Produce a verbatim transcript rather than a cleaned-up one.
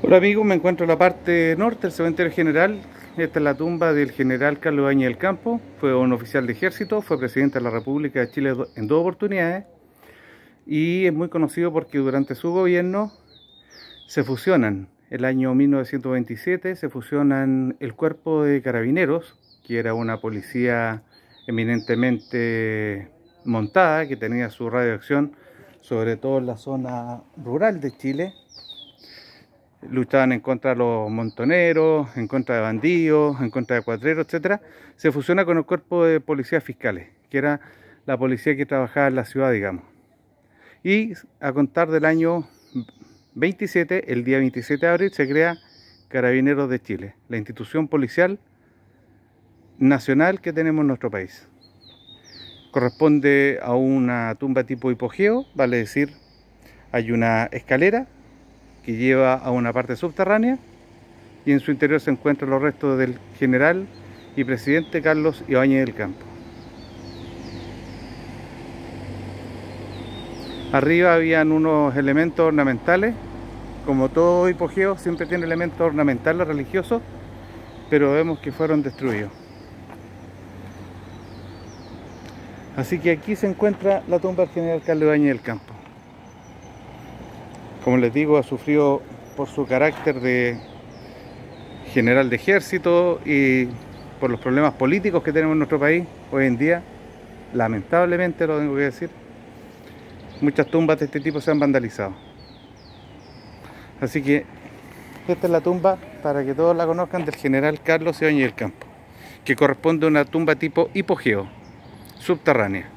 Hola amigos, me encuentro en la parte norte del cementerio general. Esta es la tumba del general Carlos Ibáñez del Campo. Fue un oficial de ejército, fue presidente de la República de Chile en dos oportunidades y es muy conocido porque durante su gobierno se fusionan. El año mil novecientos veintisiete se fusionan el cuerpo de carabineros, que era una policía eminentemente montada, que tenía su radio de acción sobre todo en la zona rural de Chile. Luchaban en contra de los montoneros, en contra de bandidos, en contra de cuatreros, etcétera. Se fusiona con el cuerpo de policías fiscales, que era la policía que trabajaba en la ciudad, digamos. Y a contar del año veintisiete, el día veintisiete de abril, se crea Carabineros de Chile, la institución policial nacional que tenemos en nuestro país. Corresponde a una tumba tipo hipogeo, vale decir, hay una escalera que lleva a una parte subterránea y en su interior se encuentran los restos del general y presidente Carlos Ibáñez del Campo. Arriba habían unos elementos ornamentales, como todo hipogeo siempre tiene elementos ornamentales religiosos, pero vemos que fueron destruidos. Así que aquí se encuentra la tumba del general Carlos Ibáñez del Campo. Como les digo, ha sufrido por su carácter de general de ejército y por los problemas políticos que tenemos en nuestro país hoy en día, lamentablemente lo tengo que decir, muchas tumbas de este tipo se han vandalizado. Así que esta es la tumba, para que todos la conozcan, del general Carlos Ibáñez del Campo, que corresponde a una tumba tipo hipogeo, subterránea.